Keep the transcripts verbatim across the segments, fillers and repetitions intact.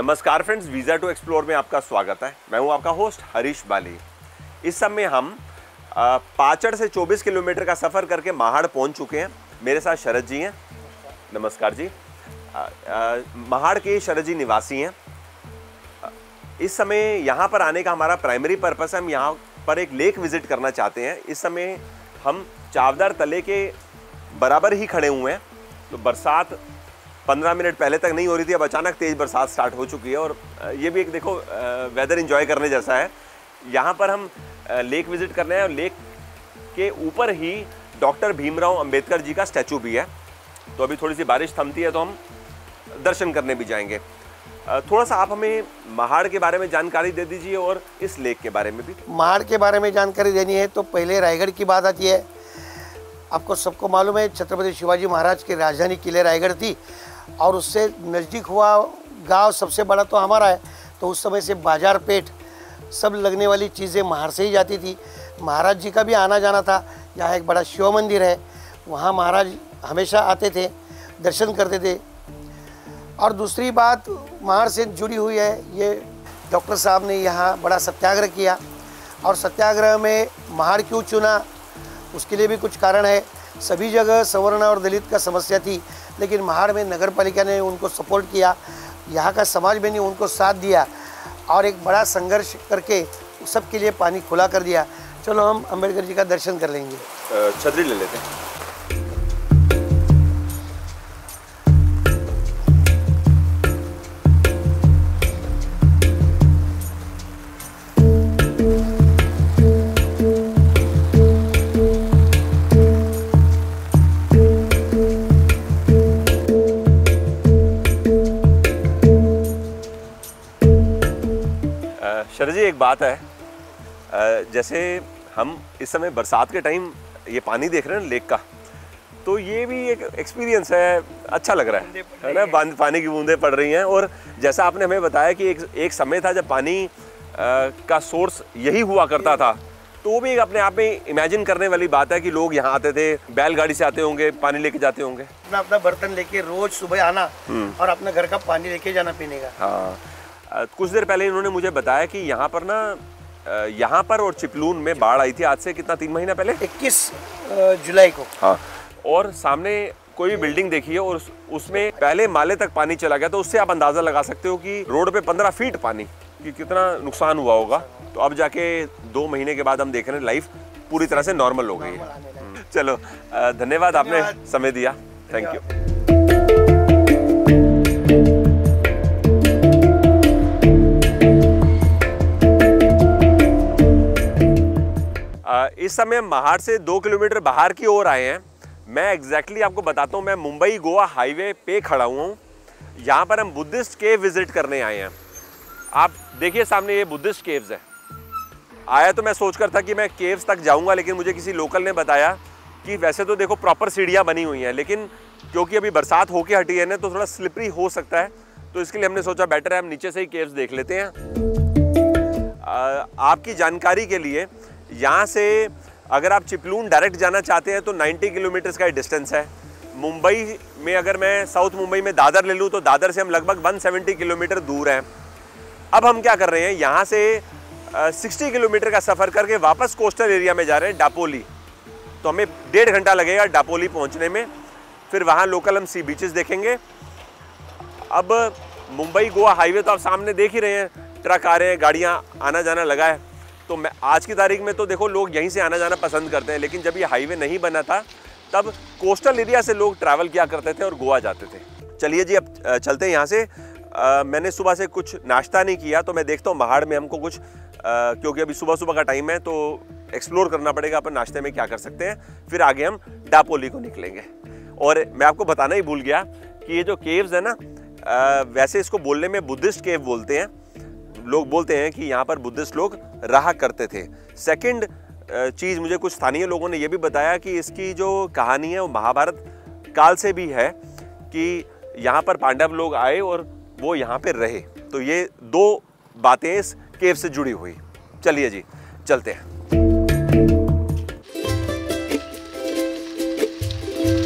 नमस्कार friends, visa to explore में आपका स्वागत है। मैं हूं आपका होस्ट हरीश बाली। इस समय हम पाचड़ से चौबीस किलोमीटर का सफ़र करके महाड़ पहुंच चुके हैं। मेरे साथ शरद जी हैं। नमस्कार जी। आ, आ, महाड़ के शरद जी निवासी हैं। इस समय यहां पर आने का हमारा प्राइमरी पर्पस है, हम यहां पर एक लेक विजिट करना चाहते हैं। इस समय हम चावदार तले के बराबर ही खड़े हुए हैं। तो बरसात पंद्रह मिनट पहले तक नहीं हो रही थी, अब अचानक तेज़ बरसात स्टार्ट हो चुकी है और ये भी एक देखो वेदर एंजॉय करने जैसा है। यहाँ पर हम लेक विजिट करने हैं और लेक के ऊपर ही डॉक्टर भीमराव अंबेडकर जी का स्टैचू भी है। तो अभी थोड़ी सी बारिश थमती है तो हम दर्शन करने भी जाएंगे। थोड़ा सा आप हमें महाड़ के बारे में जानकारी दे दीजिए और इस लेक के बारे में भी। महाड़ के बारे में जानकारी देनी है तो पहले रायगढ़ की बात आती है। आपको सबको मालूम है छत्रपति शिवाजी महाराज की राजधानी किले रायगढ़ थी और उससे नज़दीक हुआ गांव सबसे बड़ा तो हमारा है। तो उस समय से बाजार पेट सब लगने वाली चीज़ें महाड़ से ही जाती थी। महाराज जी का भी आना जाना था। यहाँ एक बड़ा शिव मंदिर है, वहाँ महाराज हमेशा आते थे, दर्शन करते थे। और दूसरी बात महाड़ से जुड़ी हुई है, ये डॉक्टर साहब ने यहाँ बड़ा सत्याग्रह किया और सत्याग्रह में महाड़ क्यों चुना उसके लिए भी कुछ कारण है। सभी जगह सवर्ण और दलित का समस्या थी, लेकिन महाड़ में नगर पालिका ने उनको सपोर्ट किया, यहाँ का समाज में ने उनको साथ दिया और एक बड़ा संघर्ष करके सबके लिए पानी खुला कर दिया। चलो हम अंबेडकर जी का दर्शन कर लेंगे। छतरी ले लेते हैं। शरद जी, एक बात है, जैसे हम इस समय बरसात के टाइम ये पानी देख रहे हैं लेक का, तो ये भी एक एक्सपीरियंस है, अच्छा लग रहा है, है ना। पानी की बूंदें पड़ रही हैं और जैसा आपने हमें बताया कि एक एक समय था जब पानी आ, का सोर्स यही हुआ करता था, तो वो भी एक अपने आप में इमेजिन करने वाली बात है कि लोग यहाँ आते थे, बैलगाड़ी से आते होंगे, पानी लेके जाते होंगे, अपना अपना बर्तन लेके रोज सुबह आना और अपने घर का पानी लेके जाना पीने का। हाँ, कुछ देर पहले इन्होंने मुझे बताया कि यहाँ पर ना यहाँ पर और चिपलून में बाढ़ आई थी आज से कितना तीन महीना पहले, इक्कीस जुलाई को। हाँ, और सामने कोई भी बिल्डिंग देखी है और उस, उसमें पहले माले तक पानी चला गया, तो उससे आप अंदाजा लगा सकते हो कि रोड पे पंद्रह फीट पानी कि कितना नुकसान हुआ होगा। तो अब जाके दो महीने के बाद हम देख रहे हैं लाइफ पूरी तरह से नॉर्मल हो गई है। चलो, धन्यवाद, आपने समय दिया, थैंक यू। इस समय महाड़ से दो किलोमीटर बाहर की ओर आए हैं। मैं एग्जैक्टली आपको बताता हूँ, मैं मुंबई गोवा हाईवे पे खड़ा हुआ हूँ। यहाँ पर हम बुद्धिस्ट केव विजिट करने आए हैं। आप देखिए सामने ये बुद्धिस्ट केव्स है। आया तो मैं सोचकर था कि मैं केव्स तक जाऊँगा, लेकिन मुझे किसी लोकल ने बताया कि वैसे तो देखो प्रॉपर सीढ़ियाँ बनी हुई हैं, लेकिन क्योंकि अभी बरसात होके हटी है ना, तो थोड़ा स्लिपरी हो सकता है। तो इसके लिए हमने सोचा बेटर है हम नीचे से ही केव्स देख लेते हैं। आ, आपकी जानकारी के लिए, यहाँ से अगर आप चिपलून डायरेक्ट जाना चाहते हैं तो नब्बे किलोमीटर का डिस्टेंस है। मुंबई में अगर मैं साउथ मुंबई में दादर ले लूँ तो दादर से हम लगभग एक सौ सत्तर किलोमीटर दूर हैं। अब हम क्या कर रहे हैं, यहाँ से साठ किलोमीटर का सफ़र करके वापस कोस्टल एरिया में जा रहे हैं, डापोली। तो हमें डेढ़ घंटा लगेगा डापोली पहुँचने में। फिर वहाँ लोकल हम सी बीचेस देखेंगे। अब मुंबई गोवा हाईवे तो आप सामने देख ही रहे हैं, ट्रक आ रहे हैं, गाड़ियाँ आना जाना लगा है। तो मैं आज की तारीख में तो देखो लोग यहीं से आना जाना पसंद करते हैं, लेकिन जब ये हाईवे नहीं बना था तब कोस्टल एरिया से लोग ट्रैवल किया करते थे और गोवा जाते थे। चलिए जी, अब चलते हैं यहाँ से। आ, मैंने सुबह से कुछ नाश्ता नहीं किया, तो मैं देखता हूँ महाड़ में हमको कुछ, आ, क्योंकि अभी सुबह सुबह का टाइम है तो एक्सप्लोर करना पड़ेगा अपन नाश्ते में क्या कर सकते हैं। फिर आगे हम डापोली को निकलेंगे। और मैं आपको बताना ही भूल गया कि ये जो केव्स है ना, आ, वैसे इसको बोलने में बुद्धिस्ट केव बोलते हैं। लोग बोलते हैं कि यहाँ पर बुद्धिस्ट लोग रहा करते थे। सेकंड चीज़, मुझे कुछ स्थानीय लोगों ने यह भी बताया कि इसकी जो कहानी है वो महाभारत काल से भी है कि यहाँ पर पांडव लोग आए और वो यहाँ पर रहे। तो ये दो बातें इस केव से जुड़ी हुई। चलिए जी, चलते हैं।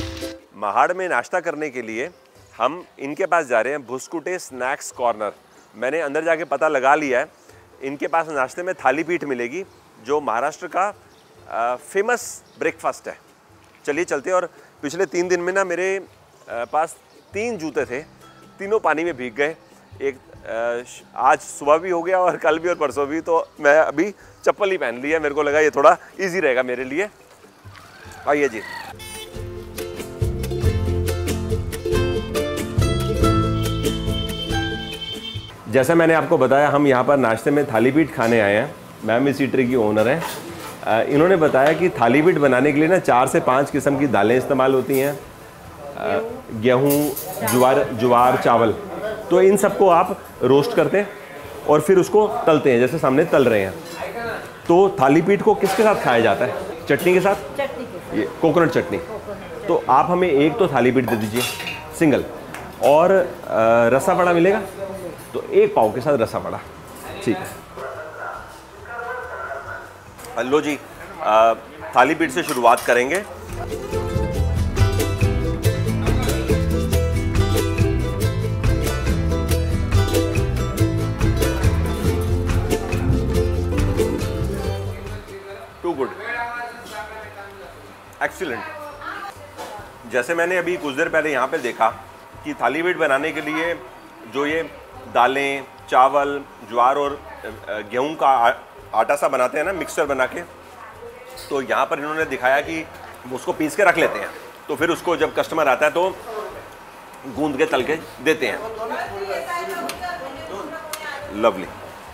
महाड़ में नाश्ता करने के लिए हम इनके पास जा रहे हैं, भुसकुटे स्नैक्स कॉर्नर। मैंने अंदर जाके पता लगा लिया है, इनके पास नाश्ते में थाली पीठ मिलेगी जो महाराष्ट्र का आ, फेमस ब्रेकफास्ट है। चलिए चलते हैं। और पिछले तीन दिन में ना मेरे आ, पास तीन जूते थे, तीनों पानी में भीग गए। एक आ, आज सुबह भी हो गया और कल भी और परसों भी, तो मैं अभी चप्पल ही पहन ली है। मेरे को लगा ये थोड़ा इजी रहेगा मेरे लिए। आइए जी। जैसा मैंने आपको बताया, हम यहाँ पर नाश्ते में थाली पीठ खाने आए हैं। मैम इस ईटरी की ओनर हैं। इन्होंने बताया कि थाली पीठ बनाने के लिए ना चार से पाँच किस्म की दालें इस्तेमाल होती हैं, गेहूँ, ज्वार ज्वार चावल। तो इन सबको आप रोस्ट करते हैं और फिर उसको तलते हैं, जैसे सामने तल रहे हैं। तो थाली पीठ को किसके साथ खाया जाता है? चटनी के साथ, चटनी के साथ। ये कोकोनट चटनी। तो आप हमें एक तो थाली पीठ दे दीजिए सिंगल, और रसा बड़ा मिलेगा तो एक पाव के साथ रसा बड़ा। ठीक है। लो जी, आ, थाली पीठ से शुरुआत करेंगे। Too good, excellent. जैसे मैंने अभी कुछ देर पहले यहाँ पे देखा कि थाली पीठ बनाने के लिए जो ये दालें, चावल, ज्वार और गेहूं का आटा सा बनाते हैं ना, मिक्सचर बना के, तो यहाँ पर इन्होंने दिखाया कि उसको पीस के रख लेते हैं, तो फिर उसको जब कस्टमर आता है तो गूंद के तल के देते हैं। लवली।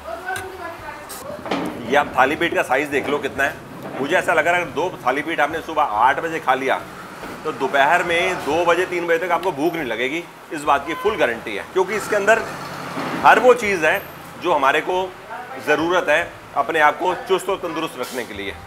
ये आप थाली पीठ का साइज़ देख लो कितना है। मुझे ऐसा लग रहा है अगर दो थाली पीठ आपने सुबह आठ बजे खा लिया तो दोपहर में दो बजे तीन बजे तक आपको भूख नहीं लगेगी। इस बात की फुल गारंटी है, क्योंकि इसके अंदर हर वो चीज़ है जो हमारे को ज़रूरत है अपने आप को चुस्त और तंदुरुस्त रखने के लिए।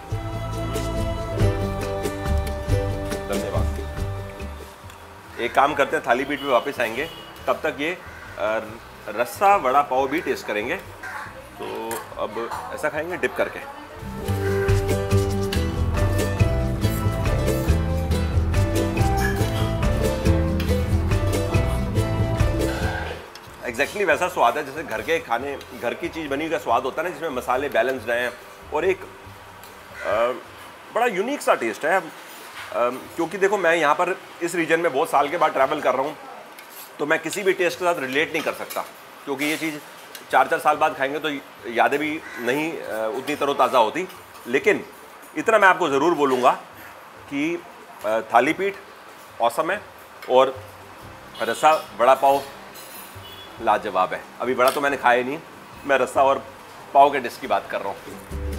धन्यवाद। एक काम करते हैं, थाली पीठ पे वापस आएंगे, तब तक ये रस्सा वड़ा पाव भी टेस्ट करेंगे। तो अब ऐसा खाएंगे डिप करके। एग्जैक्टली वैसा स्वाद है जैसे घर के खाने, घर की चीज़ बनी का स्वाद होता है ना, जिसमें मसाले बैलेंस्ड हैं और एक आ, बड़ा यूनिक सा टेस्ट है। आ, क्योंकि देखो, मैं यहाँ पर इस रीजन में बहुत साल के बाद ट्रैवल कर रहा हूँ, तो मैं किसी भी टेस्ट के साथ रिलेट नहीं कर सकता, क्योंकि ये चीज़ चार चार साल बाद खाएंगे तो यादें भी नहीं आ, उतनी तरोताज़ा होती। लेकिन इतना मैं आपको ज़रूर बोलूँगा कि आ, थाली पीठ औसम है और रसा वड़ा पाव लाजवाब है। अभी बड़ा तो मैंने खाया नहीं, मैं रस्सा और पाव के डिश की बात कर रहा हूँ।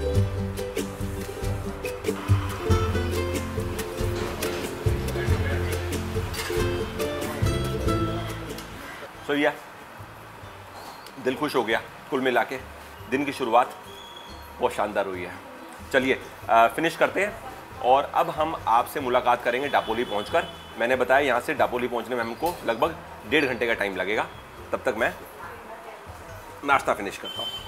सो या दिल खुश हो गया। कुल मिला के दिन की शुरुआत बहुत शानदार हुई है। चलिए फिनिश करते हैं और अब हम आपसे मुलाकात करेंगे डापोली पहुंचकर। मैंने बताया यहाँ से डापोली पहुंचने में हमको लगभग डेढ़ घंटे का टाइम लगेगा। तब तक मैं नाश्ता फिनिश करता हूँ।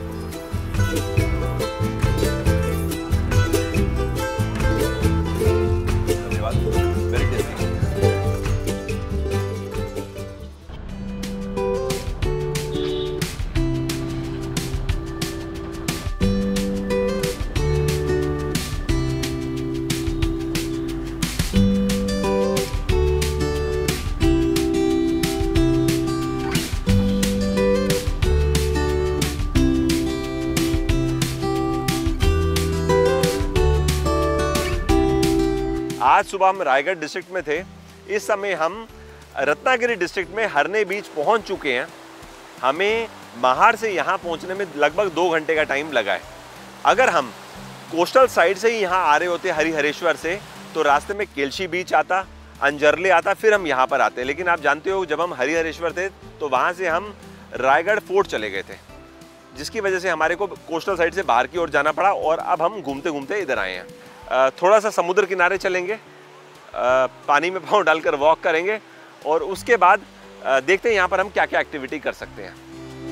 धन्यवाद, वेरी टेस्टी। आज सुबह हम रायगढ़ डिस्ट्रिक्ट में थे। इस समय हम रत्नागिरी डिस्ट्रिक्ट में हरने बीच पहुंच चुके हैं। हमें महाड़ से यहाँ पहुँचने में लगभग दो घंटे का टाइम लगा है। अगर हम कोस्टल साइड से ही यहाँ आ रहे होते हरिहरेश्वर से, तो रास्ते में केलशी बीच आता, अंजरले आता, फिर हम यहाँ पर आते। लेकिन आप जानते हो, जब हम हरिहरेश्वर थे तो वहाँ से हम रायगढ़ फोर्ट चले गए थे, जिसकी वजह से हमारे को कोस्टल साइड से बाहर की ओर जाना पड़ा और अब हम घूमते घूमते इधर आए हैं। थोड़ा सा समुद्र किनारे चलेंगे, पानी में पाँव डालकर वॉक करेंगे और उसके बाद देखते हैं यहाँ पर हम क्या क्या एक्टिविटी कर सकते हैं।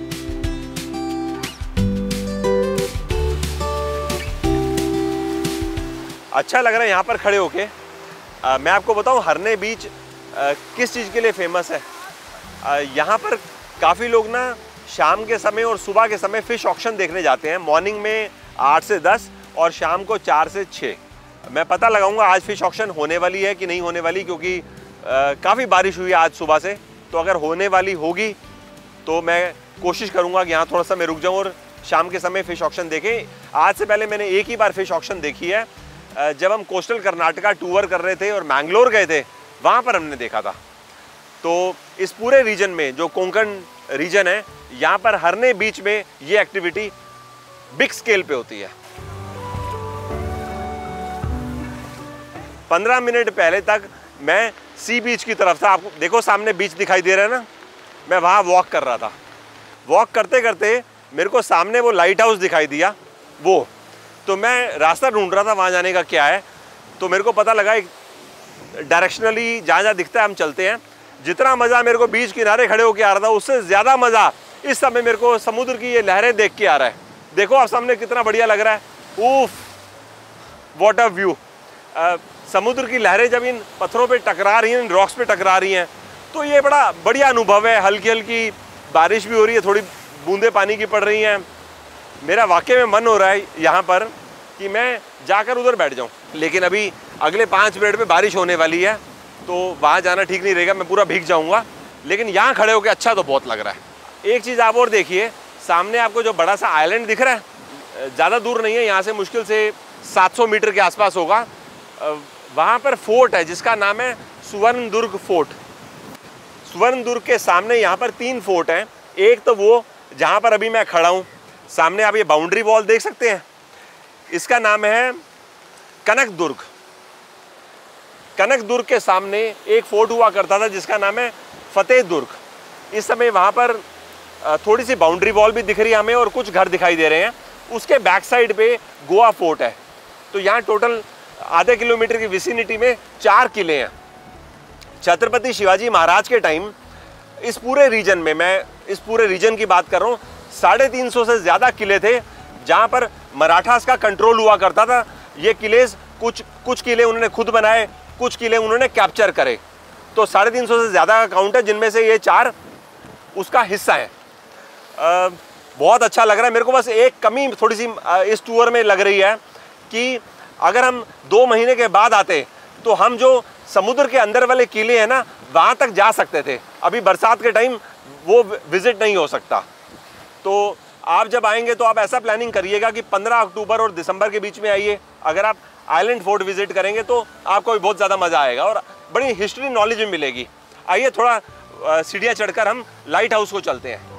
अच्छा लग रहा है यहाँ पर खड़े होके। मैं आपको बताऊँ हरने बीच आ, किस चीज़ के लिए फेमस है। आ, यहाँ पर काफ़ी लोग ना शाम के समय और सुबह के समय फ़िश ऑक्शन देखने जाते हैं। मॉर्निंग में आठ से दस और शाम को चार से छः। मैं पता लगाऊंगा आज फ़िश ऑक्शन होने वाली है कि नहीं होने वाली, क्योंकि काफ़ी बारिश हुई है आज सुबह से। तो अगर होने वाली होगी तो मैं कोशिश करूंगा कि यहाँ थोड़ा सा मैं रुक जाऊँ और शाम के समय फ़िश ऑक्शन देखें। आज से पहले मैंने एक ही बार फ़िश ऑक्शन देखी है, जब हम कोस्टल कर्नाटका टूर कर रहे थे और मैंगलोर गए थे, वहाँ पर हमने देखा था। तो इस पूरे रीजन में जो कोंकण रीजन है, यहाँ पर हरने बीच में ये एक्टिविटी बिग स्केल पे होती है। पंद्रह मिनट पहले तक मैं सी बीच की तरफ था। आपको देखो सामने बीच दिखाई दे रहा है ना, मैं वहाँ वॉक कर रहा था। वॉक करते करते मेरे को सामने वो लाइट हाउस दिखाई दिया, वो तो मैं रास्ता ढूंढ रहा था वहाँ जाने का क्या है। तो मेरे को पता लगा एक डायरेक्शनली जहाँ जहाँ दिखता है हम चलते हैं। जितना मज़ा मेरे को बीच किनारे खड़े होकर आ रहा था, उससे ज़्यादा मज़ा इस समय मेरे को समुद्र की ये लहरें देख के आ रहा है। देखो आप सामने कितना बढ़िया लग रहा है। उफ, व्हाट अ व्यू। समुद्र की लहरें जब इन पत्थरों पे टकरा रही हैं, इन रॉक्स पे टकरा रही हैं, तो ये बड़ा बढ़िया अनुभव है। हल्की हल्की बारिश भी हो रही है, थोड़ी बूंदे पानी की पड़ रही हैं। मेरा वाकई में मन हो रहा है यहाँ पर कि मैं जाकर उधर बैठ जाऊँ, लेकिन अभी अगले पाँच मिनट में बारिश होने वाली है, तो वहाँ जाना ठीक नहीं रहेगा, मैं पूरा भीग जाऊँगा। लेकिन यहाँ खड़े होकर अच्छा तो बहुत लग रहा है। एक चीज़ आप और देखिए, सामने आपको जो बड़ा सा आइलैंड दिख रहा है, ज़्यादा दूर नहीं है, यहाँ से मुश्किल से सात सौ मीटर के आसपास होगा। वहाँ पर फोर्ट है जिसका नाम है सुवर्णदुर्ग फोर्ट। सुवर्णदुर्ग के सामने यहाँ पर तीन फोर्ट हैं। एक तो वो जहाँ पर अभी मैं खड़ा हूँ, सामने आप ये बाउंड्री वॉल देख सकते हैं, इसका नाम है कनकदुर्ग। कनकदुर्ग के सामने एक फोर्ट हुआ करता था जिसका नाम है फतेहदुर्ग। इस समय वहाँ पर थोड़ी सी बाउंड्री वॉल भी दिख रही है हमें और कुछ घर दिखाई दे रहे हैं। उसके बैक साइड पे गोवा फोर्ट है। तो यहाँ टोटल आधे किलोमीटर की विसिनिटी में चार किले हैं। छत्रपति शिवाजी महाराज के टाइम इस पूरे रीजन में, मैं इस पूरे रीजन की बात कर रहा हूँ, साढ़े तीन सौ से ज़्यादा किले थे जहाँ पर मराठास का कंट्रोल हुआ करता था। ये किले कुछ कुछ किले उन्होंने खुद बनाए, कुछ किले उन्होंने कैप्चर करे। तो साढ़े तीन सौ से ज़्यादा का काउंट है, जिनमें से ये चार उसका हिस्सा है। आ, बहुत अच्छा लग रहा है मेरे को। बस एक कमी थोड़ी सी इस टूर में लग रही है कि अगर हम दो महीने के बाद आते तो हम जो समुद्र के अंदर वाले किले हैं ना, वहाँ तक जा सकते थे। अभी बरसात के टाइम वो विजिट नहीं हो सकता। तो आप जब आएंगे तो आप ऐसा प्लानिंग करिएगा कि पंद्रह अक्टूबर और दिसंबर के बीच में आइए। अगर आप आइलैंड फोर्ट विजिट करेंगे तो आपको भी बहुत ज़्यादा मज़ा आएगा और बड़ी हिस्ट्री नॉलेज भी मिलेगी। आइए थोड़ा सीढ़ियाँ चढ़कर हम लाइट हाउस को चलते हैं।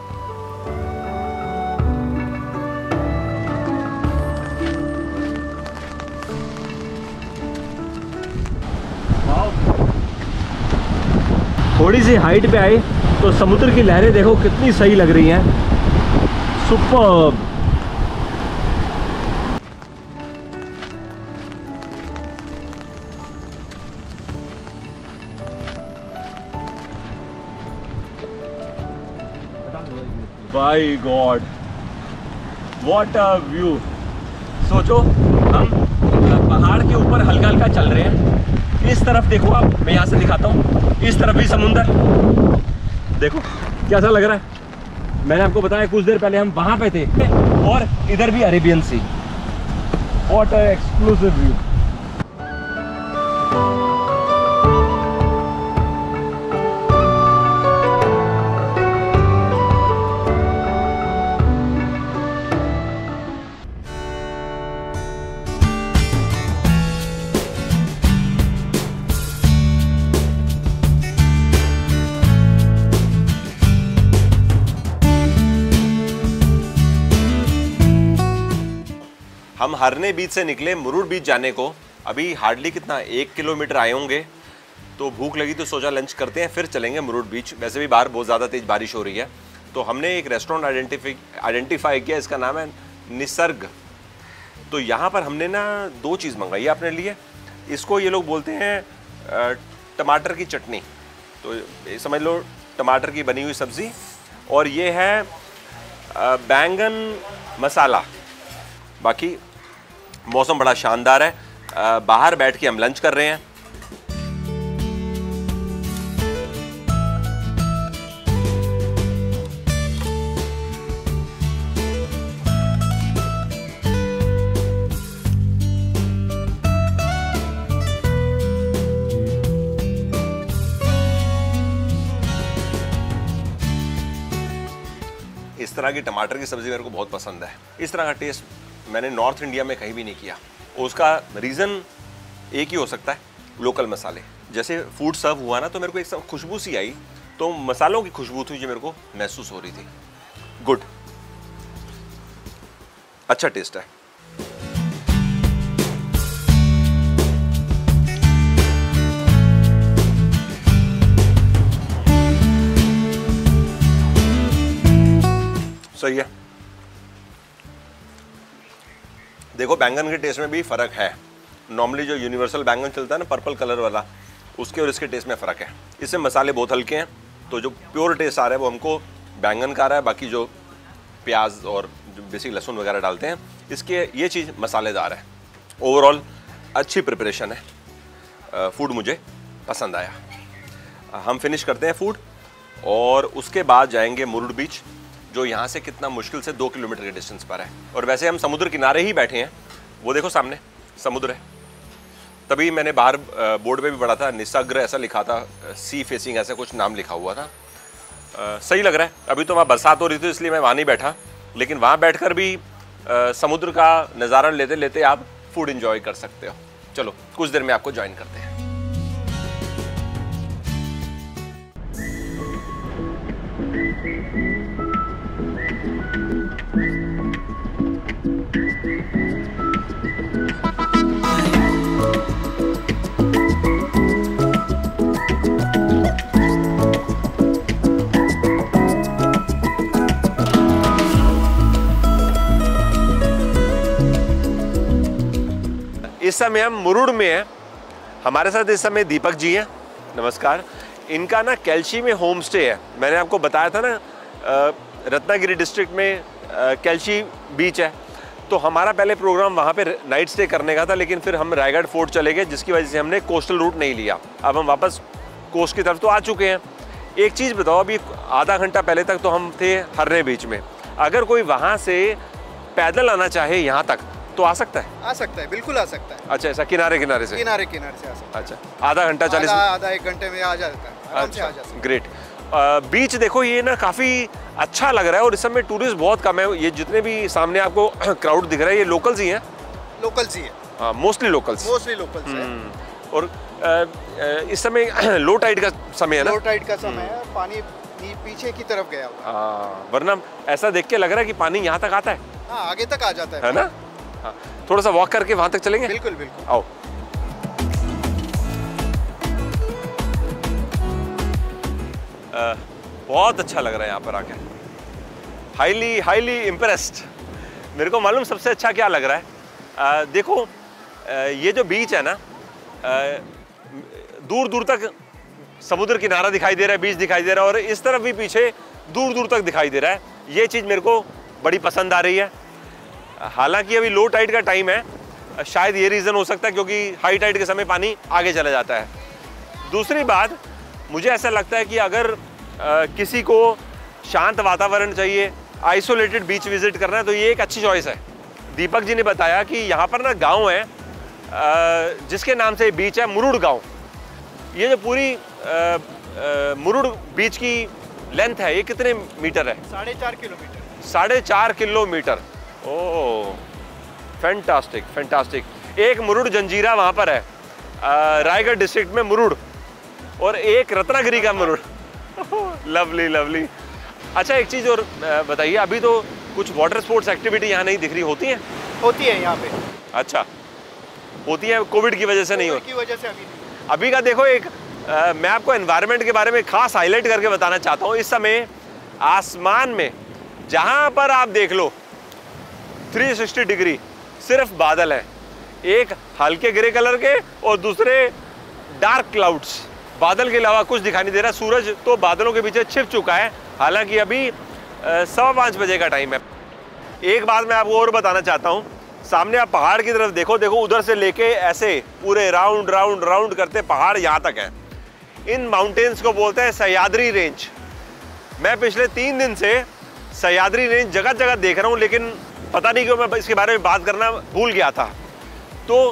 थोड़ी सी हाइट पे आए तो समुद्र की लहरें देखो कितनी सही लग रही हैं। Superb. By God, what a view. सोचो हम पहाड़ के ऊपर हल्का हल्का चल रहे हैं। इस तरफ देखो आप, मैं यहाँ से दिखाता हूँ, इस तरफ भी समुंदर देखो कैसा लग रहा है। मैंने आपको बताया कुछ देर पहले हम वहाँ पे थे और इधर भी Arabian sea. What a exclusive view. हम हरने बीच से निकले मुरुड बीच जाने को। अभी हार्डली कितना एक किलोमीटर आए होंगे, तो भूख लगी तो सोचा लंच करते हैं फिर चलेंगे मुरुड बीच। वैसे भी बाहर बहुत ज़्यादा तेज़ बारिश हो रही है। तो हमने एक रेस्टोरेंट आइडेंटिफाई आइडेंटिफाई किया, इसका नाम है निसर्ग। तो यहाँ पर हमने ना दो चीज़ मंगाई है अपने लिए। इसको ये लोग बोलते हैं टमाटर की चटनी, तो समझ लो टमाटर की बनी हुई सब्ज़ी, और ये है बैंगन मसाला। बाकी मौसम बड़ा शानदार है। आ, बाहर बैठ के हम लंच कर रहे हैं। तरह की टमाटर की सब्ज़ी मेरे को बहुत पसंद है। इस तरह का टेस्ट मैंने नॉर्थ इंडिया में कहीं भी नहीं किया। उसका रीज़न एक ही हो सकता है, लोकल मसाले। जैसे फूड सर्व हुआ ना तो मेरे को एक खुशबू सी आई, तो मसालों की खुशबू थी जो मेरे को महसूस हो रही थी। गुड, अच्छा टेस्ट है। सही है। देखो बैंगन के टेस्ट में भी फ़र्क है। नॉर्मली जो यूनिवर्सल बैंगन चलता है ना पर्पल कलर वाला, उसके और इसके टेस्ट में फ़र्क है। इससे मसाले बहुत हल्के हैं, तो जो प्योर टेस्ट आ रहा है वो हमको बैंगन का आ रहा है। बाकी जो प्याज और जो बेसिक लहसुन वगैरह डालते हैं, इसके ये चीज़ मसालेदार है। ओवरऑल अच्छी प्रिपरेशन है, फूड मुझे पसंद आया। हम फिनिश करते हैं फूड और उसके बाद जाएंगे मुरुड बीच, जो यहाँ से कितना मुश्किल से दो किलोमीटर के डिस्टेंस पर है। और वैसे हम समुद्र किनारे ही बैठे हैं, वो देखो सामने समुद्र है। तभी मैंने बाहर बोर्ड पे भी पढ़ा था, निसग्र ऐसा लिखा था, सी फेसिंग ऐसा कुछ नाम लिखा हुआ था। आ, सही लग रहा है। अभी तो वहाँ बरसात हो रही थी इसलिए मैं वहाँ नहीं बैठा, लेकिन वहाँ बैठकर भी आ, समुद्र का नज़ारा लेते लेते आप फूड एंजॉय कर सकते हो। चलो कुछ देर में आपको ज्वाइन करते हैं। इस समय हम मुरुड में हैं। हमारे साथ इस समय दीपक जी हैं। नमस्कार। इनका ना कैल्शी में होम स्टे है। मैंने आपको बताया था ना रत्नागिरी डिस्ट्रिक्ट में कैल्शी बीच है, तो हमारा पहले प्रोग्राम वहाँ पे नाइट स्टे करने का था, लेकिन फिर हम रायगढ़ फोर्ट चले गए, जिसकी वजह से हमने कोस्टल रूट नहीं लिया। अब हम वापस कोस्ट की तरफ तो आ चुके हैं। एक चीज़ बताओ, अभी आधा घंटा पहले तक तो हम थे हर्रे बीच में। अगर कोई वहाँ से पैदल आना चाहे यहाँ तक तो आ सकता है? आ सकता है, बिल्कुल आ सकता है। अच्छा, ऐसा किनारे किनारे से किनारे किनारे से आ सकता है। अच्छा, आधा घंटा चालीस आधा, आधा एक घंटे में आ जाता है, आराम से आ जाता है। ग्रेट। बीच देखो ये ना काफ़ी अच्छा लग रहा है और इस समय टूरिस्ट बहुत कम है। ये जितने भी सामने आपको क्राउड दिख रहा है ये लोकल्स ही हैं? लोकल्स ही है। हाँ, मोस्टली लोकल्स। मोस्टली लोकल्स है। और आ, आ, इस समय लो टाइड का समय है ना? लो टाइड का समय है, पानी पीछे की तरफ गया हुआ है। वरना ऐसा देख के लग रहा है कि पानी यहाँ तक आता है। हाँ, आगे तक आ जाता है, है ना? हाँ, थोड़ा सा वॉक करके वहाँ तक चलेंगे? बिल्कुल बिल्कुल, आओ। आ, बहुत अच्छा लग रहा है यहाँ पर आके। Highly highly impressed. मेरे को मालूम सबसे अच्छा क्या लग रहा है, आ, देखो आ, ये जो बीच है ना, आ, दूर दूर तक समुद्र किनारा दिखाई दे रहा है, बीच दिखाई दे रहा है, और इस तरफ भी पीछे दूर दूर तक दिखाई दे रहा है। ये चीज़ मेरे को बड़ी पसंद आ रही है। हालांकि अभी लो टाइड का टाइम है, शायद ये रीज़न हो सकता है क्योंकि हाई टाइड के समय पानी आगे चला जाता है। दूसरी बात, मुझे ऐसा लगता है कि अगर आ, किसी को शांत वातावरण चाहिए, आइसोलेटेड बीच विजिट करना है, तो ये एक अच्छी चॉइस है। दीपक जी ने बताया कि यहाँ पर ना गांव है आ, जिसके नाम से बीच है मुरुड गांव। ये जो पूरी आ, आ, मुरुड बीच की लेंथ है, ये कितने मीटर है? साढ़े चार किलोमीटर। साढ़े चार किलोमीटर। ओह, फैंटास्टिक फैंटास्टिक। एक मुरुड जंजीरा वहाँ पर है, रायगढ़ डिस्ट्रिक्ट में मुरुड, और एक रत्नागिरी का मुरुड। Lovely lovely. अच्छा, एक चीज़ और बताइए, अभी तो कुछ वाटर स्पोर्ट्स एक्टिविटी यहाँ नहीं दिख रही, होती हैं? होती है यहाँ पे। अच्छा, होती है, कोविड की वजह से नहीं होती? की वजह से अभी नहीं। अभी का देखो, एक आ, मैं आपको एनवायरनमेंट के बारे में खास हाईलाइट करके बताना चाहता हूँ। इस समय आसमान में जहाँ पर आप देख लो तीन सौ साठ डिग्री सिर्फ बादल है, एक हल्के ग्रे कलर के और दूसरे डार्क क्लाउड्स। बादल के अलावा कुछ दिखाई नहीं दे रहा। सूरज तो बादलों के पीछे छिप चुका है, हालांकि अभी सवा पाँच बजे का टाइम है। एक बात मैं आपको और बताना चाहता हूँ, सामने आप पहाड़ की तरफ देखो, देखो उधर से लेके ऐसे पूरे राउंड राउंड राउंड करते पहाड़ यहाँ तक है। इन माउंटेन्स को बोलते हैं सह्याद्री रेंज। मैं पिछले तीन दिन से सह्याद्री रेंज जगह जगह देख रहा हूँ, लेकिन पता नहीं क्यों मैं इसके बारे में बात करना भूल गया था। तो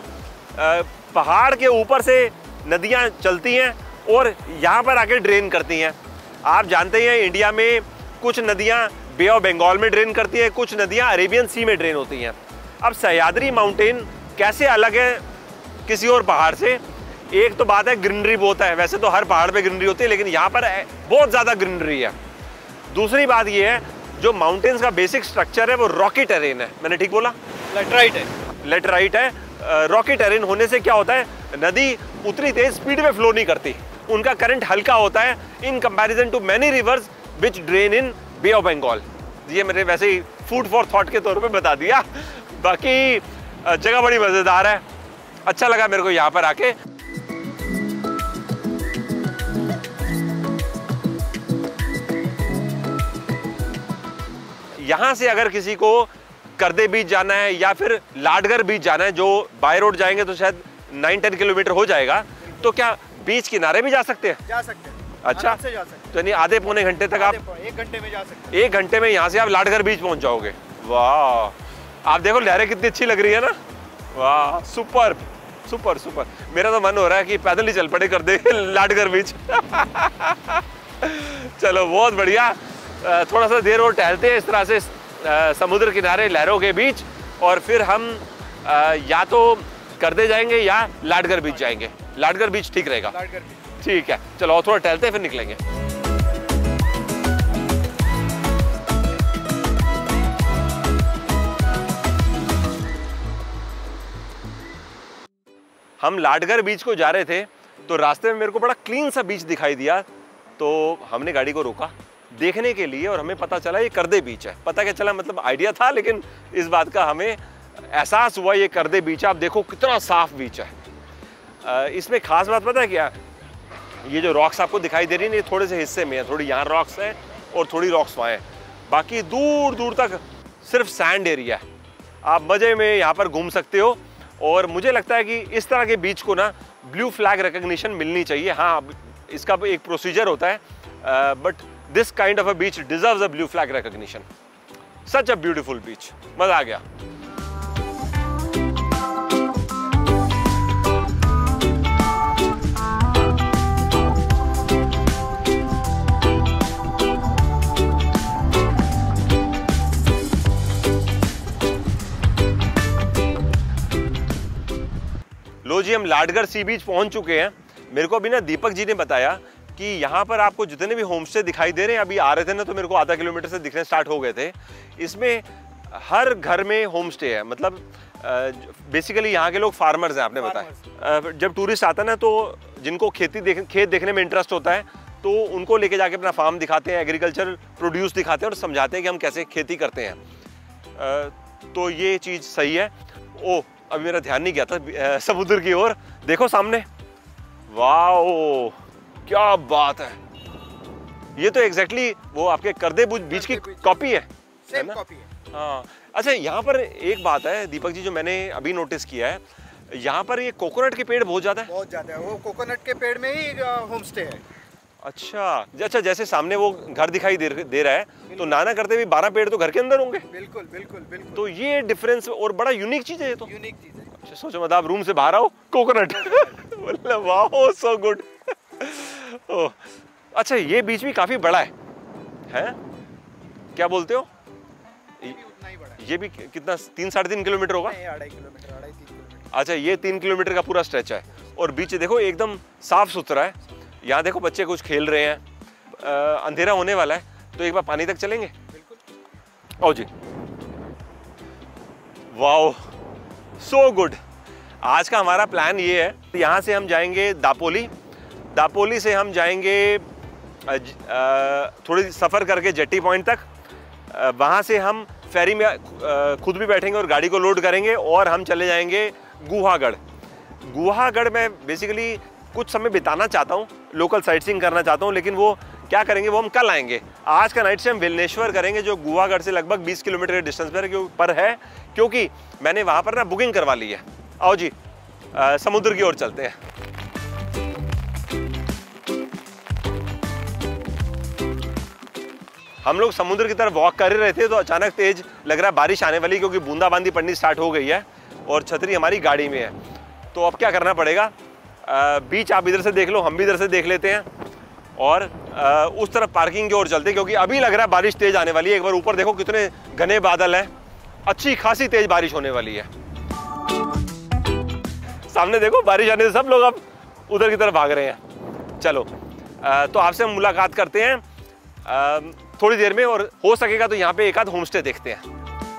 पहाड़ के ऊपर से नदियाँ चलती हैं और यहाँ पर आके ड्रेन करती हैं। आप जानते हैं इंडिया में कुछ नदियाँ बे ऑफ बंगाल में ड्रेन करती हैं, कुछ नदियाँ अरेबियन सी में ड्रेन होती हैं। अब सह्याद्री माउंटेन कैसे अलग है किसी और पहाड़ से? एक तो बात है ग्रीनरी बहुत है, वैसे तो हर पहाड़ पे ग्रीनरी होती है, लेकिन यहाँ पर बहुत ज़्यादा ग्रीनरी है। दूसरी बात ये है, जो माउंटेन्स का बेसिक स्ट्रक्चर है वो रॉकी टेरेन है। मैंने ठीक बोला? लेटराइट है। लेटराइट है। रॉकी टेरेन होने से क्या होता है, नदी उतनी तेज स्पीड में फ्लो नहीं करती, उनका करंट हल्का होता है in comparison to many rivers which drain in Bay of Bengal. ये मेरे वैसे ही फूड फॉर थॉट के तौर पे बता दिया। बाकी जगह बड़ी मज़ेदार है, अच्छा लगा मेरे को यहाँ पर आके। यहाँ से अगर किसी को करदे बीच जाना है या फिर लाडगर बीच जाना है, जो बाय रोड जाएंगे तो शायद नाइन टेन किलोमीटर हो जाएगा, तो क्या बीच किनारे भी जा सकते हैं? जा सकते हैं। अच्छा, से जा सकते हैं। तो यानी आधे पौने घंटे तक आप एक घंटे में जा सकते हैं। एक घंटे में यहाँ से आप लाडगर बीच पहुँच जाओगे। वाह, आप देखो लहरें कितनी अच्छी लग रही है ना। वाह, सुपर सुपर सुपर। मेरा तो मन हो रहा है कि पैदल ही चल पड़े कर दे लाडगर बीच। चलो बहुत बढ़िया, थोड़ा सा देर और टहलते हैं इस तरह से समुद्र किनारे लहरों के बीच, और फिर हम या तो करदे जाएंगे या लाडगर बीच जाएंगे। लाडगर बीच ठीक रहेगा? लाडगर बीच ठीक है, चलो और थोड़ा टहलते हैं फिर निकलेंगे। हम लाडगर बीच को जा रहे थे तो रास्ते में मेरे को बड़ा क्लीन सा बीच दिखाई दिया, तो हमने गाड़ी को रोका देखने के लिए, और हमें पता चला ये करदे बीच है। पता क्या चला, मतलब आइडिया था, लेकिन इस बात का हमें एहसास हुआ ये करदे बीच है। आप देखो कितना साफ बीच है। इसमें खास बात पता है क्या, ये जो रॉक्स आपको दिखाई दे रही है, ये थोड़े से हिस्से में है, थोड़ी यहाँ रॉक्स है और थोड़ी रॉक्स वहाँ है, बाकी दूर दूर तक सिर्फ सैंड एरिया है। आप मज़े में यहाँ पर घूम सकते हो, और मुझे लगता है कि इस तरह के बीच को ना ब्लू फ्लैग रिकग्निशन मिलनी चाहिए। हाँ, इसका एक प्रोसीजर होता है, but this kind of a beach deserves a blue flag recognition. Such a beautiful beach, मजा आ गया। लो जी, हम लाडगर सी बीच पहुंच चुके हैं। मेरे को अभी ना दीपक जी ने बताया कि यहाँ पर आपको जितने भी होम स्टे दिखाई दे रहे हैं, अभी आ रहे थे ना तो मेरे को आधा किलोमीटर से दिखने स्टार्ट हो गए थे, इसमें हर घर में होम स्टे है। मतलब बेसिकली यहाँ के लोग फार्मर्स हैं, आपने बताया। जब टूरिस्ट आता है ना तो जिनको खेती देख खेत देखने में इंटरेस्ट होता है, तो उनको लेके जाके अपना फार्म दिखाते हैं, एग्रीकल्चर प्रोड्यूस दिखाते हैं और समझाते हैं कि हम कैसे खेती करते हैं। तो ये चीज़ सही है। ओ, अभी मेरा ध्यान नहीं गया था समुद्र की ओर, देखो सामने। वाओ, क्या बात है। ये तो एग्जैक्टली वो आपके करदे बीच की कॉपी है, है ना? कॉपी है। हाँ, अच्छा, यहाँ पर एक बात है दीपक जी जो मैंने अभी नोटिस किया है, यहाँ पर ये कोकोनट के पेड़ बहुत ज्यादा है। बहुत ज्यादा है, वो कोकोनट के पेड़ में ही होम स्टे है। अच्छा अच्छा, जैसे सामने वो घर दिखाई दे, दे रहा है, तो नाना करते भी बारह पेड़ तो घर के अंदर होंगे। बिल्कुल बिल्कुल बिल्कुल। तो ये डिफरेंस और बड़ा यूनिक चीज है ये तो। यूनिक चीज है। अच्छा, सोचो मतलब आप रूम से बाहर आओ, कोकोनट। मतलब वाओ, सो गुड। ओह, अच्छा, ये बीच भी काफी बड़ा है, हैं? क्या बोलते हो? ये भी उतना ही बड़ा है। ये भी कितना, तीन साढ़े तीन किलोमीटर होगा? नहीं, अढ़ाई किलोमीटर, अढ़ाई तीन किलोमीटर। अच्छा, ये तीन किलोमीटर का पूरा स्ट्रेच है, और बीच देखो एकदम साफ सुथरा है। यहाँ देखो बच्चे कुछ खेल रहे हैं। आ, अंधेरा होने वाला है, तो एक बार पानी तक चलेंगे। बिल्कुल। आओ जी। Wow, so good. आज का हमारा प्लान ये है, यहाँ से हम जाएंगे दापोली, दापोली से हम जाएंगे थोड़ी सफ़र करके जेट्टी पॉइंट तक, वहाँ से हम फेरी में खुद भी बैठेंगे और गाड़ी को लोड करेंगे, और हम चले जाएंगे गुहागढ़। गुहागढ़ में बेसिकली कुछ समय बिताना चाहता हूँ, लोकल साइट सीइंग करना चाहता हूँ, लेकिन वो क्या करेंगे वो हम कल आएंगे। आज का नाइट स्टे हम विलनेश्वर करेंगे, जो गुहागढ़ से लगभग बीस किलोमीटर के डिस्टेंस पर पर है, क्योंकि मैंने वहाँ पर ना बुकिंग करवा ली है। आओ जी, आ, समुद्र की ओर चलते हैं। हम लोग समुद्र की तरफ वॉक कर रहे थे तो अचानक तेज लग रहा है बारिश आने वाली, क्योंकि बूंदाबांदी पड़नी स्टार्ट हो गई है और छतरी हमारी गाड़ी में है। तो अब क्या करना पड़ेगा, बीच आप इधर से देख लो, हम भी इधर से देख लेते हैं, और आ, उस तरफ पार्किंग की ओर चलते हैं, क्योंकि अभी लग रहा है बारिश तेज आने वाली है। एक बार ऊपर देखो कितने घने बादल हैं, अच्छी खासी तेज बारिश होने वाली है। सामने देखो बारिश आने से सब लोग अब उधर की तरफ भाग रहे हैं। चलो आ, तो आपसे हम मुलाकात करते हैं आ, थोड़ी देर में, और हो सकेगा तो यहाँ पे एक आध होम स्टे देखते हैं।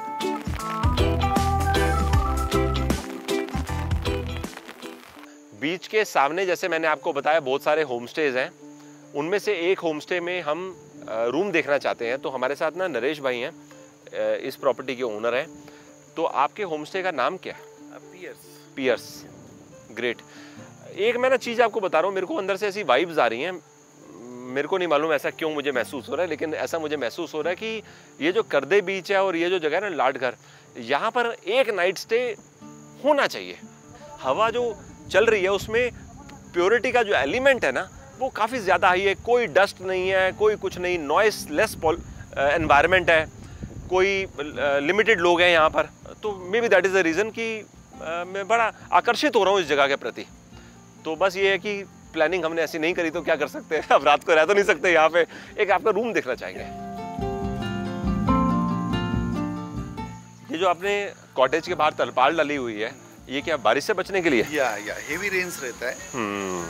बीच के सामने जैसे मैंने आपको बताया बहुत सारे होम स्टेज हैं, उनमें से एक होम स्टे में हम रूम देखना चाहते हैं। तो हमारे साथ ना नरेश भाई हैं, इस प्रॉपर्टी के ओनर हैं। तो आपके होम स्टे का नाम क्या है? पियर्स। Pierce, great. एक मैं ना चीज़ आपको बता रहा हूँ, मेरे को अंदर से ऐसी वाइब्स आ रही हैं, मेरे को नहीं मालूम ऐसा क्यों मुझे महसूस हो रहा है, लेकिन ऐसा मुझे महसूस हो रहा है कि ये जो करदे बीच है और ये जो जगह है ना लाडघर, यहाँ पर एक नाइट स्टे होना चाहिए। हवा जो चल रही है उसमें प्योरिटी का जो एलिमेंट है ना वो काफ़ी ज़्यादा हाई है, कोई डस्ट नहीं है, कोई कुछ नहीं, नॉइस लेस एनवायरनमेंट है, कोई लिमिटेड लोग हैं यहाँ पर। तो may be that is the reason कि uh, मैं बड़ा आकर्षित हो रहा हूँ इस जगह के प्रति। तो बस ये है कि प्लानिंग हमने ऐसी नहीं करी तो क्या कर सकते हैं, अब रात को रह तो नहीं सकते यहाँ पे। एक आपका रूम देखना चाहेंगे। ये जो आपने कॉटेज के बाहर तरपाल डाली हुई है, ये क्या बारिश से बचने के लिए? या या हेवी रेन्स रहता है। हम्म,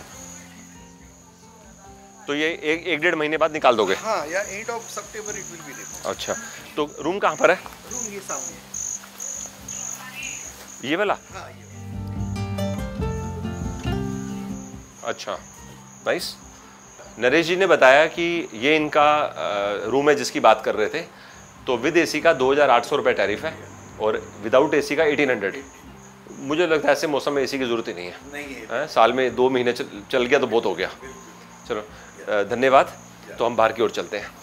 तो ये एक एक डेढ़ महीने बाद निकाल दोगे? हाँ, या end of September it will be ready. अच्छा, तो रूम कहाँ पर है? रूम ये सामने, ये वाला? हाँ ये। अच्छा, नाइस। नरेश जी ने बताया कि ये इनका रूम है जिसकी बात कर रहे थे। तो विद एसी का दो हज़ार आठ सौ रुपये टैरिफ है और विदाउट एसी का अठारह सौ। मुझे लगता है ऐसे मौसम में एसी की ज़रूरत ही नहीं है, नहीं है, है? साल में दो महीने चल, चल गया तो बहुत हो गया। चलो धन्यवाद। तो हम बाहर की ओर चलते हैं।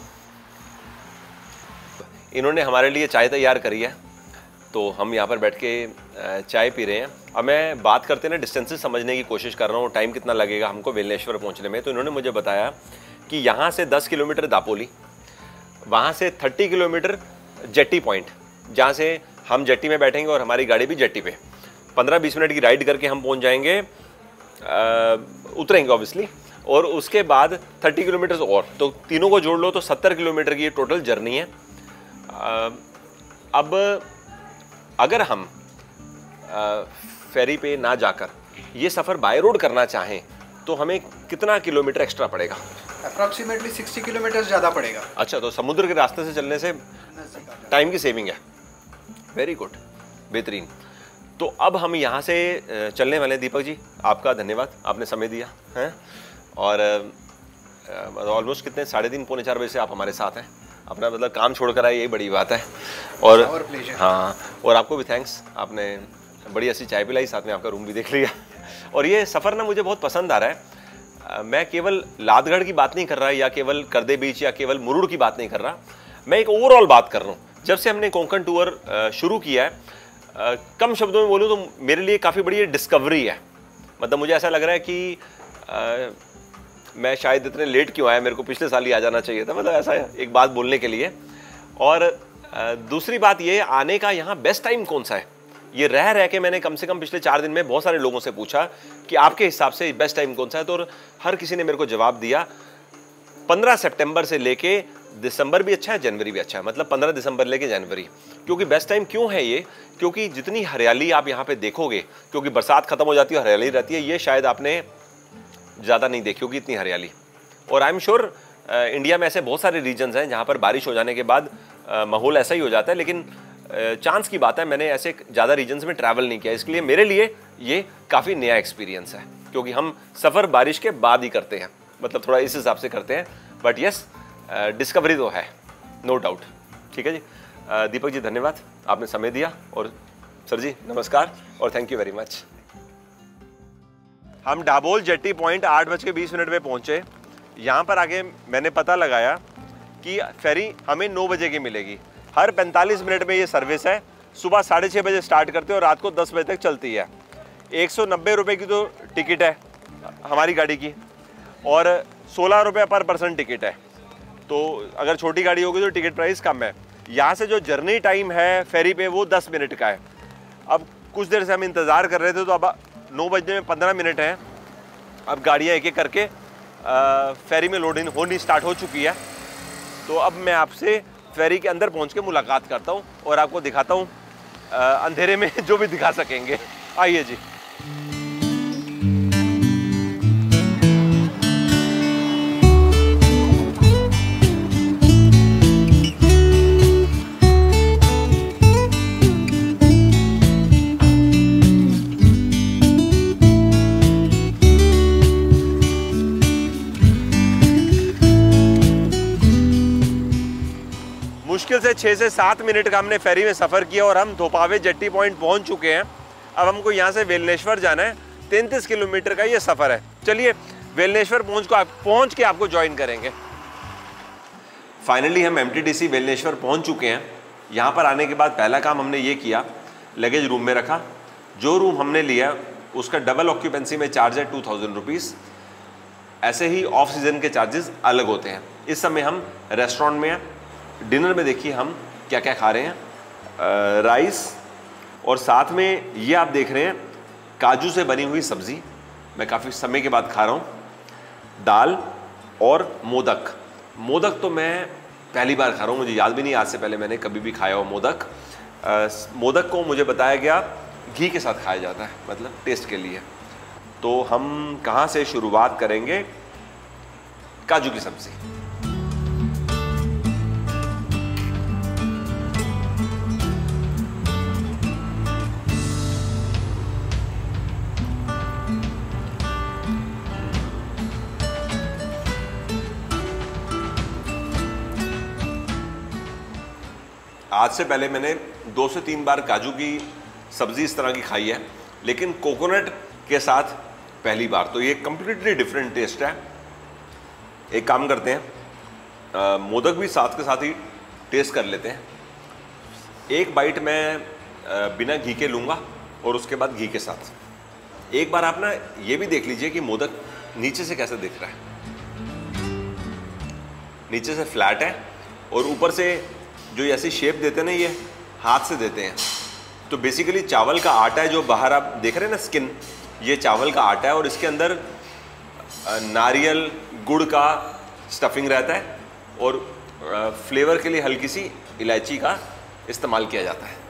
इन्होंने हमारे लिए चाय तैयार करी है, तो हम यहाँ पर बैठ के चाय पी रहे हैं। अब मैं बात करते ना डिस्टेंसेस समझने की कोशिश कर रहा हूँ, टाइम कितना लगेगा हमको वेलनेश्वर पहुँचने में। तो इन्होंने मुझे बताया कि यहाँ से दस किलोमीटर दापोली, वहाँ से तीस किलोमीटर जेट्टी पॉइंट, जहाँ से हम जेट्टी में बैठेंगे और हमारी गाड़ी भी जेट्टी पे। पंद्रह बीस मिनट की राइड करके हम पहुँच जाएंगे, आ, उतरेंगे ऑब्वियसली, और उसके बाद तीस किलोमीटर और, तो तीनों को जोड़ लो तो सत्तर किलोमीटर की ये टोटल जर्नी है। आ, अब अगर हम आ, फेरी पे ना जाकर ये सफ़र बाय रोड करना चाहें तो हमें कितना किलोमीटर एक्स्ट्रा पड़ेगा? अप्रॉक्सीमेटली साठ किलोमीटर ज़्यादा पड़ेगा। अच्छा, तो समुद्र के रास्ते से चलने से टाइम की सेविंग है। वेरी गुड, बेहतरीन। तो अब हम यहाँ से चलने वाले हैं। दीपक जी, आपका धन्यवाद, आपने समय दिया है, और ऑलमोस्ट कितने साढ़े तीन पौने चार बजे से आप हमारे साथ हैं। अपना मतलब काम छोड़ कर आए, यही बड़ी बात है। और हाँ, और आपको भी थैंक्स, आपने बड़ी ऐसी चाय पिलाई, साथ में आपका रूम भी देख लिया। और ये सफ़र ना मुझे बहुत पसंद आ रहा है। मैं केवल लादगढ़ की बात नहीं कर रहा, या केवल करदे बीच, या केवल मुरुड़ की बात नहीं कर रहा, मैं एक ओवरऑल बात कर रहा हूँ। जब से हमने कोंकण टूर शुरू किया है, Uh, कम शब्दों में बोलूँ तो मेरे लिए काफ़ी बड़ी डिस्कवरी है। मतलब मुझे ऐसा लग रहा है कि uh, मैं शायद इतने लेट क्यों आया, मेरे को पिछले साल ही आ जाना चाहिए था, मतलब ऐसा एक बात बोलने के लिए। और uh, दूसरी बात ये, आने का यहाँ बेस्ट टाइम कौन सा है। ये रह रह के मैंने कम से कम पिछले चार दिन में बहुत सारे लोगों से पूछा कि आपके हिसाब से बेस्ट टाइम कौन सा है, तो हर किसी ने मेरे को जवाब दिया पंद्रह सितंबर से लेके दिसंबर भी अच्छा है, जनवरी भी अच्छा है। मतलब पंद्रह दिसंबर लेके जनवरी, क्योंकि बेस्ट टाइम क्यों है ये, क्योंकि जितनी हरियाली आप यहाँ पे देखोगे, क्योंकि बरसात खत्म हो जाती है, हरियाली रहती है, ये शायद आपने ज़्यादा नहीं देखी होगी इतनी हरियाली। और आई एम श्योर इंडिया में ऐसे बहुत सारे रीजन्स हैं जहाँ पर बारिश हो जाने के बाद माहौल ऐसा ही हो जाता है, लेकिन चांस की बात है, मैंने ऐसे ज़्यादा रीजन्स में ट्रैवल नहीं किया, इसलिए मेरे लिए ये काफ़ी नया एक्सपीरियंस है, क्योंकि हम सफ़र बारिश के बाद ही करते हैं, मतलब थोड़ा इस हिसाब से करते हैं। बट यस, डिस्कवरी तो है, नो डाउट। ठीक है जी, दीपक जी धन्यवाद, आपने समय दिया, और सर जी नमस्कार और थैंक यू वेरी मच। हम डाबोल जेट्टी पॉइंट आठ बज के बीस मिनट में पहुंचे। यहाँ पर आके मैंने पता लगाया कि फेरी हमें नौ बजे की मिलेगी। हर पैंतालीस मिनट में ये सर्विस है। सुबह साढ़े छः बजे स्टार्ट करते हैं और रात को दस बजे तक चलती है। एक सौ नब्बे रुपये की तो टिकट है हमारी गाड़ी की, और सोलह रुपये पर पर्सन टिकट है। तो अगर छोटी गाड़ी होगी तो टिकट प्राइस कम है। यहाँ से जो जर्नी टाइम है फेरी पे वो दस मिनट का है। अब कुछ देर से हम इंतज़ार कर रहे थे, तो अब नौ बजने में पंद्रह मिनट हैं। अब गाड़ियाँ एक एक करके फेरी में लोडिंग होनी स्टार्ट हो चुकी है। तो अब मैं आपसे फेरी के अंदर पहुंच के मुलाकात करता हूं और आपको दिखाता हूं अंधेरे में जो भी दिखा सकेंगे। आइए जी। मुश्किल से छः से सात मिनट का हमने फेरी में सफ़र किया और हम धोपावे जेट्टी पॉइंट पहुंच चुके हैं। अब हमको यहाँ से वेलनेश्वर जाना है। तैंतीस किलोमीटर का ये सफ़र है। चलिए वेलनेश्वर पहुँच को आप पहुँच के आपको ज्वाइन करेंगे। फाइनली हम एमटीडीसी वेलनेश्वर पहुँच चुके हैं। यहाँ पर आने के बाद पहला काम हमने ये किया, लगेज रूम में रखा। जो रूम हमने लिया उसका डबल ऑक्यूपेंसी में चार्ज है टू थाउजेंड रुपीज़। ऐसे ही ऑफ सीज़न के चार्जेस अलग होते हैं। इस समय हम रेस्टोरेंट में हैं। डिनर में देखिए हम क्या क्या खा रहे हैं, आ, राइस और साथ में ये आप देख रहे हैं काजू से बनी हुई सब्ज़ी, मैं काफ़ी समय के बाद खा रहा हूँ। दाल और मोदक। मोदक तो मैं पहली बार खा रहा हूँ, मुझे याद भी नहीं आज से पहले मैंने कभी भी खाया हो मोदक। आ, मोदक को मुझे बताया गया घी के साथ खाया जाता है, मतलब टेस्ट के लिए। तो हम कहाँ से शुरुआत करेंगे? काजू की सब्ज़ी। आज से पहले मैंने दो से तीन बार काजू की सब्ज़ी इस तरह की खाई है, लेकिन कोकोनट के साथ पहली बार। तो ये कम्प्लीटली डिफरेंट टेस्ट है। एक काम करते हैं, आ, मोदक भी साथ के साथ ही टेस्ट कर लेते हैं। एक बाइट मैं आ, बिना घी के लूँगा और उसके बाद घी के साथ। एक बार आप ना ये भी देख लीजिए कि मोदक नीचे से कैसे दिख रहा है। नीचे से फ्लैट है और ऊपर से जो ऐसी शेप देते हैं ना, ये हाथ से देते हैं। तो बेसिकली चावल का आटा है जो बाहर आप देख रहे हैं ना, स्किन, ये चावल का आटा है और इसके अंदर नारियल गुड़ का स्टफिंग रहता है और फ्लेवर के लिए हल्की सी इलायची का इस्तेमाल किया जाता है।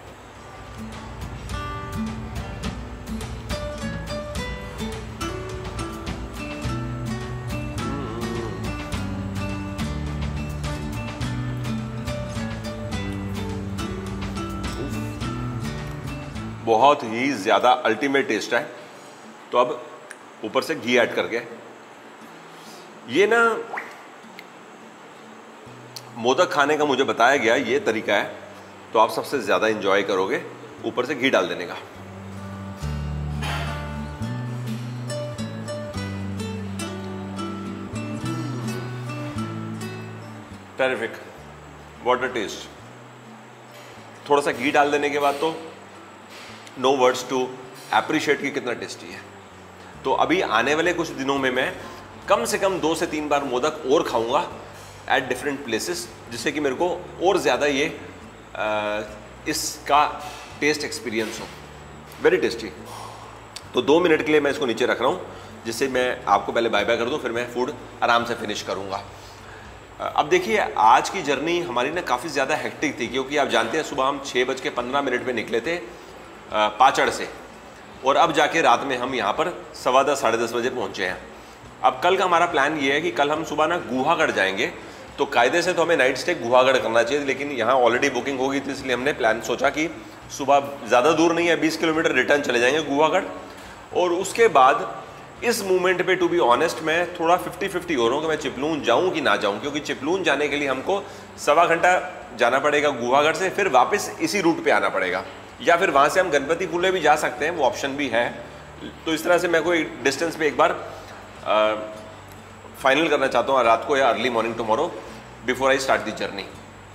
बहुत ही ज़्यादा अल्टीमेट टेस्ट है। तो अब ऊपर से घी ऐड करके, ये ना मोदक खाने का मुझे बताया गया ये तरीका है, तो आप सबसे ज़्यादा एंजॉय करोगे ऊपर से घी डाल देने का। Terrific, what a taste. थोड़ा सा घी डाल देने के बाद तो नो वर्ड्स टू एप्रिशिएट कि कितना टेस्टी है। तो अभी आने वाले कुछ दिनों में मैं कम से कम दो से तीन बार मोदक और खाऊंगा एट डिफरेंट प्लेसेस, जिससे कि मेरे को और ज़्यादा ये आ, इसका टेस्ट एक्सपीरियंस हो। Very tasty. तो दो मिनट के लिए मैं इसको नीचे रख रहा हूँ, जिससे मैं आपको पहले बाय बाय कर दूँ, फिर मैं फूड आराम से फिनिश करूँगा। अब देखिए, आज की जर्नी हमारी ना काफ़ी ज़्यादा हेक्टिक थी, क्योंकि आप जानते हैं सुबह हम छः बज के पंद्रह मिनट में निकले थे पाचड़ से, और अब जाके रात में हम यहाँ पर सवा दस साढ़े दस बजे पहुँचे हैं। अब कल का हमारा प्लान ये है कि कल हम सुबह ना गुहागढ़ जाएंगे। तो कायदे से तो हमें नाइट स्टे गुहागढ़ करना चाहिए, लेकिन यहाँ ऑलरेडी बुकिंग होगी, तो इसलिए हमने प्लान सोचा कि सुबह ज़्यादा दूर नहीं है, बीस किलोमीटर रिटर्न चले जाएंगे गुहागढ़। और उसके बाद इस मूवमेंट पे टू बी ऑनेस्ट मैं थोड़ा फिफ्टी फिफ्टी हो रहा हूँ कि मैं चिपलून जाऊँ कि ना जाऊँ, क्योंकि चिपलून जाने के लिए हमको सवा घंटा जाना पड़ेगा गुहागढ़ से, फिर वापस इसी रूट पे आना पड़ेगा, या फिर वहाँ से हम गणपति पुले भी जा सकते हैं, वो ऑप्शन भी है। तो इस तरह से मैं कोई डिस्टेंस पे एक बार फाइनल करना चाहता हूँ रात को या early morning tomorrow before I start the journey.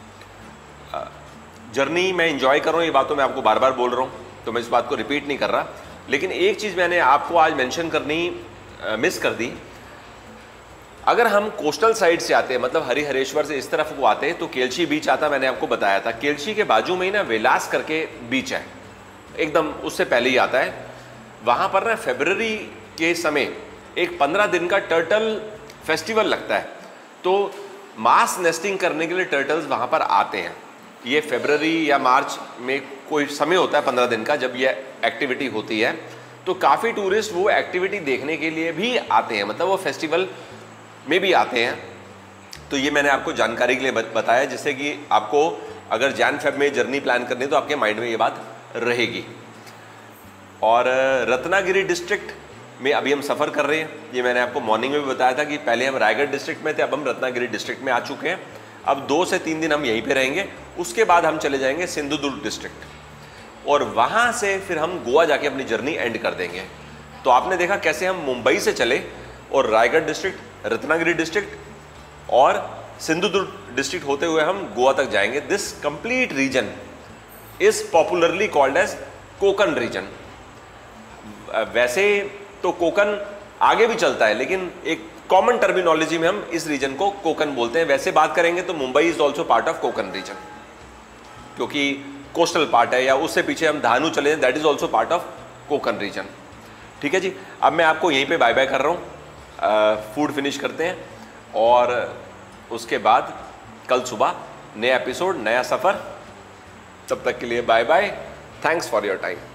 Journey मैं इंजॉय कर रहा हूँ, ये बात तो मैं आपको बार बार बोल रहा हूँ, तो मैं इस बात को रिपीट नहीं कर रहा। लेकिन एक चीज़ मैंने आपको आज मेंशन करनी मिस कर दी। अगर हम कोस्टल साइड से आते हैं, मतलब हरिहरेश्वर से इस तरफ को आते हैं, तो केलची बीच आता, मैंने आपको बताया था। केलची के बाजू में ही ना वेलास करके बीच है, एकदम उससे पहले ही आता है। वहाँ पर ना फरवरी के समय एक पंद्रह दिन का टर्टल फेस्टिवल लगता है। तो मास नेस्टिंग करने के लिए टर्टल्स वहाँ पर आते हैं। ये फरवरी या मार्च में कोई समय होता है पंद्रह दिन का जब ये एक्टिविटी होती है, तो काफ़ी टूरिस्ट वो एक्टिविटी देखने के लिए भी आते हैं, मतलब वो फेस्टिवल में भी आते हैं। तो ये मैंने आपको जानकारी के लिए बताया, जिससे कि आपको अगर जैन फेब में जर्नी प्लान करनी है तो आपके माइंड में ये बात रहेगी। और रत्नागिरी डिस्ट्रिक्ट में अभी हम सफ़र कर रहे हैं। ये मैंने आपको मॉर्निंग में भी बताया था कि पहले हम रायगढ़ डिस्ट्रिक्ट में थे, अब हम रत्नागिरी डिस्ट्रिक्ट में आ चुके हैं। अब दो से तीन दिन हम यहीं पे रहेंगे, उसके बाद हम चले जाएंगे सिंधुदुर्ग डिस्ट्रिक्ट और वहाँ से फिर हम गोवा जाके अपनी जर्नी एंड कर देंगे। तो आपने देखा कैसे हम मुंबई से चले और रायगढ़ डिस्ट्रिक्ट, रत्नागिरी डिस्ट्रिक्ट और सिंधुदुर्ग डिस्ट्रिक्ट होते हुए हम गोवा तक जाएंगे। This complete region is popularly called as Konkan region. वैसे तो कोकन आगे भी चलता है, लेकिन एक कॉमन टर्मिनोलॉजी में हम इस रीजन को कोकन बोलते हैं। वैसे बात करेंगे तो Mumbai is also part of Konkan region, क्योंकि कोस्टल पार्ट है, या उससे पीछे हम धानु चले that is also part of Konkan region. ठीक है जी, अब मैं आपको यहीं पे बाय बाय कर रहा हूँ, फूड फिनिश करते हैं और उसके बाद कल सुबह नया एपिसोड, नया सफ़र। तब तक के लिए bye bye, thanks for your time.